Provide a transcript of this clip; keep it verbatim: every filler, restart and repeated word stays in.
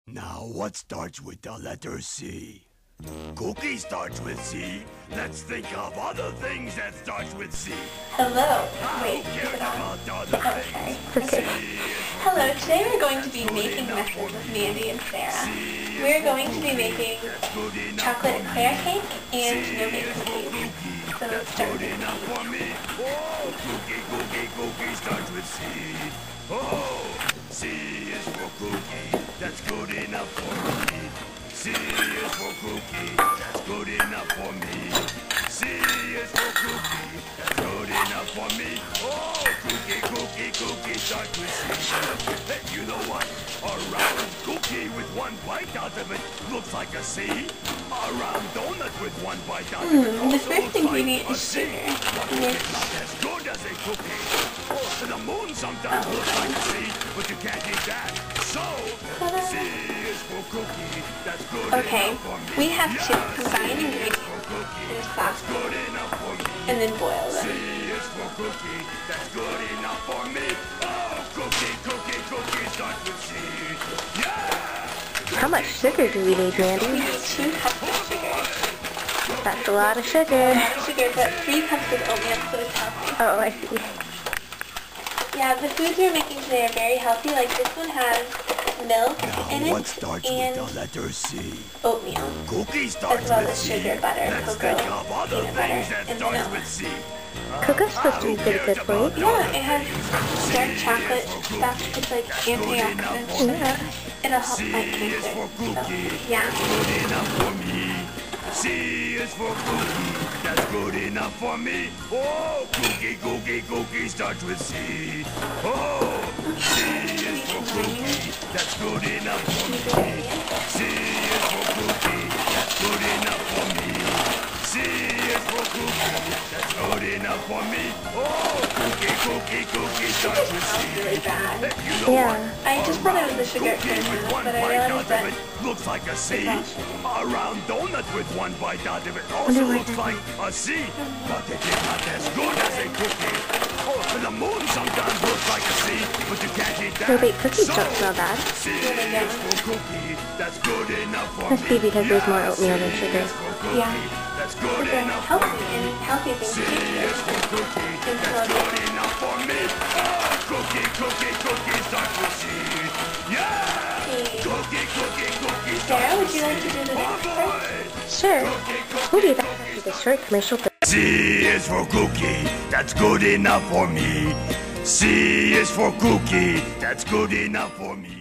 Now, what starts with the letter C? Cookie starts with C. Let's think of other things that starts with C. Hello. Wait, Who is cares it on? about the other Oh, things? sorry. C Okay. Hello, today we're going to be making messes with Mandy and Sarah. We're going to be making chocolate eclair cake and no-bake cookies. So let's start with the for me. Oh, cookie, cookie, cookie starts with C. Oh, C is for cookie. That's good enough for me. C is for cookie. That's good enough for me. C is for cookie. That's good enough for me. Oh, cookie, cookie, cookie starts with C. Hey, you know what? A round cookie with one bite out of it looks like a C. A round donut with one bite out of it Mm, the also first looks ingredient like a is C. sugar, But which it's not as good as a cookie. Oh, the moon sometimes Oh. looks like a C, but you can't eat that. So, Ta-da. C is for cookie. That's good Okay, enough for me. we have to Yeah, combine C is ingredients for cookie. in a That's sauce good enough for me. and then boil C them. is for cookie. That's good enough for me. Oh, cookie, cookie, cookie starts with C. Yeah! How much sugar do we need, We Mandy? need two cups of sugar. That's a lot of sugar. A lot of sugar, but three cups of oatmeal, so it's healthy. Oh, I see. Yeah, the foods we're making today are very healthy. Like this one has milk in Now, what it starts and with the letter C? oatmeal, Cookie starts as well with as C. sugar, butter, Let's cocoa, think of other peanut things butter, that and starts vanilla. with C. Cocoa's supposed to be pretty good for you. Yeah, it has dark chocolate stuff. It's like antioxidants. Yeah. It'll help C fight is cancer. for So, cookie. yeah. Good enough for me. C is for cookie. That's good enough for me. Oh, cookie, cookie, cookie starts with C. Oh, C is for cookie. That's good enough for me. C is for cookie. That's good enough for me. C is for cookie. That's good enough for me. Oh, cookie, cookie, cookie starts with Smells C. really bad. Hey, you know Yeah. what? I just thought it was a sugar Cookie with cracker, one but I bite realized out that of it looks like a C. It's A round donut with one bite out of it also looks like a C. But it is not as good as a cookie. Oh, the moon sometimes looks like a C, but you can't eat that. No-bake cookies So, don't smell bad. C is for cookie. That's good enough for Must be me. because there's more Yeah, oatmeal than C sugar. is for cookie. Yeah. That's good they're enough for healthy me. and healthy things C to is eat. for cookie. And That's so- good enough for me. Oh, cookie, cookie, cookie starts with C. Yeah! Okay. Cookie, cookie, cookie starts Sarah, would with you like C. to do the Oh, next part? boy! Sure. Cookie, cookie, We'll do that cookie after the short commercial break. C is for cookie. That's good enough for me. C is for cookie. That's good enough for me.